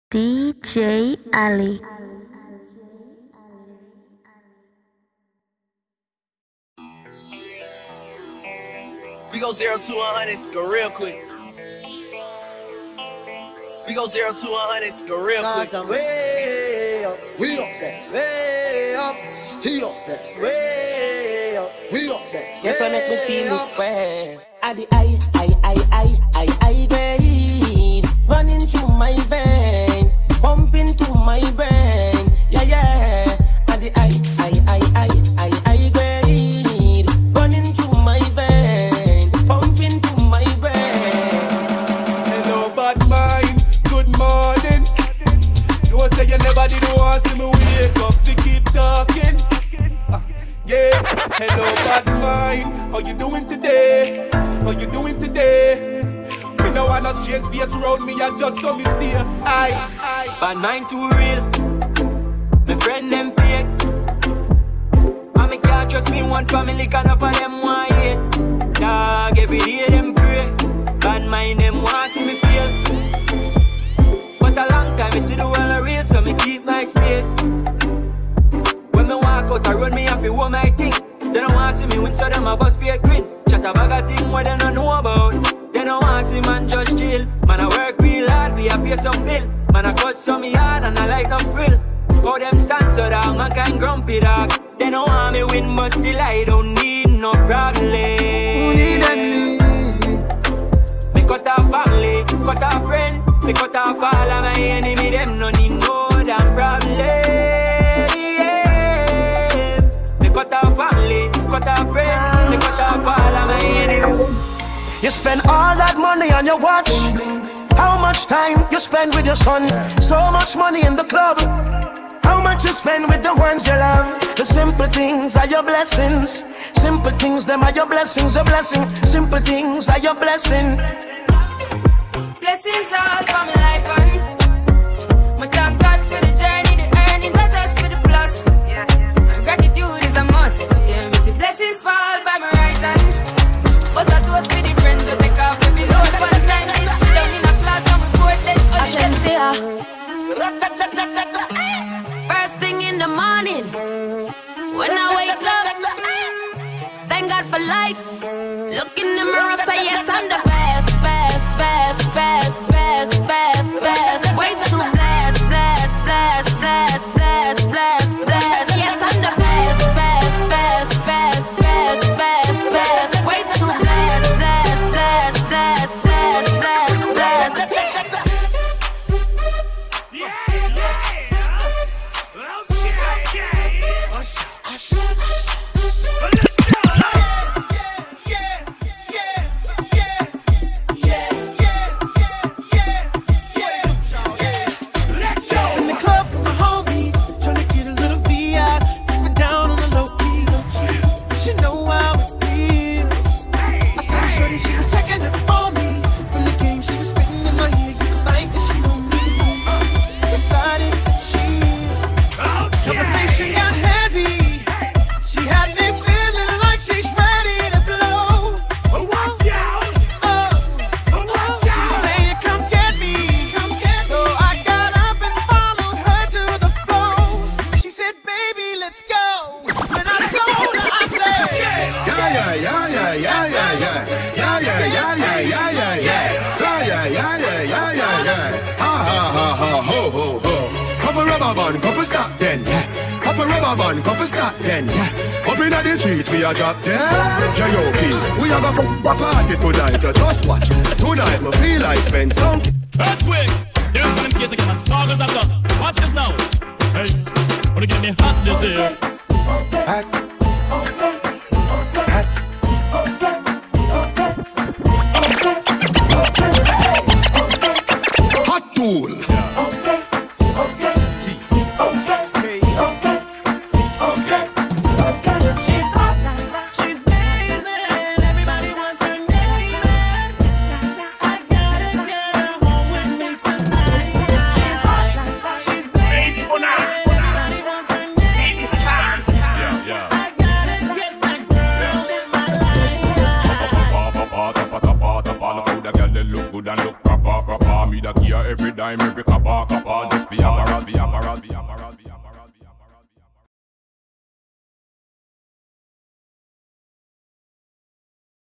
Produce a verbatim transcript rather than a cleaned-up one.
D J Ali. We go zero to one hundred, go real quick. We go zero to one hundred, go real quick. Cause I'm way up, we up there, way up, still up there, way up, we up there. Yes, I make me feel this way. At the I, I, I, I, I, I, brain running through my vein, pumping through my brain. Yeah, yeah. At the I, I, I, I, I, I, brain running through my vein, pumping through my brain. Hello, bad mind. Good morning. Don't say you never did want to see me wake up to keep talking. Uh, yeah. Hello, bad mind. How you doing today? How you doing today? Me no wanna change face around me, I just saw me stay. I, I. Bad mind too real. My friend them fake. And me can't trust me one family, can of them want hate. Dog, every day them pray. Bad mind them want see me fail. But a long time me see the world real, so me keep my space. When me walk out the road, me have to hold my thing. They don't want see me win, so them a bust fake grin. Chat a bag of thing what they don't know about. They don't want see man just chill. Man I work real hard, we a pay some bill. Man I cut some yard and I light up grill. How them stand so dog, man kind grumpy dog. They don't want me win, but still I don't need no problem. Who need any? Me cut off family, cut off friend. Me cut off all of my enemy, them no need no damn problem. Yeah. Me cut off family, cut off friend. Me cut off all of my enemy. You spend all that money on your watch. How much time you spend with your son? So much money in the club. How much you spend with the ones you love? The simple things are your blessings. Simple things, them are your blessings, a blessing. Simple things are your blessing. Blessings all for my life and my thank God for the journey, the earnings, not just for the plus. Yeah, and gratitude is a must. Yeah, me see blessings fall by my right hand. But that was for the friends who take off the load. One time did sit down in a class and we both let all the First thing in the morning, when I wake up, thank God for life. Look in the mirror, say yes, I'm the best, best, best, best, best, best, best. Way too blessed, blessed, blessed, blessed, blessed, blessed, blessed. Yes, I'm the best, best, best, best, best, best, best. Way too blessed, blessed, blessed, blessed, blessed, blessed, blessed. Couple stop then, yeah. Couple rubber band, couple stop then, yeah. Up inna the street, we a drop dead. J O P, we a go party tonight. You just watch. Tonight, me feel I spend some. Earthquake. Here's one in case again, and sparkles and dust. Watch this now. Hey, wanna get me hot this here?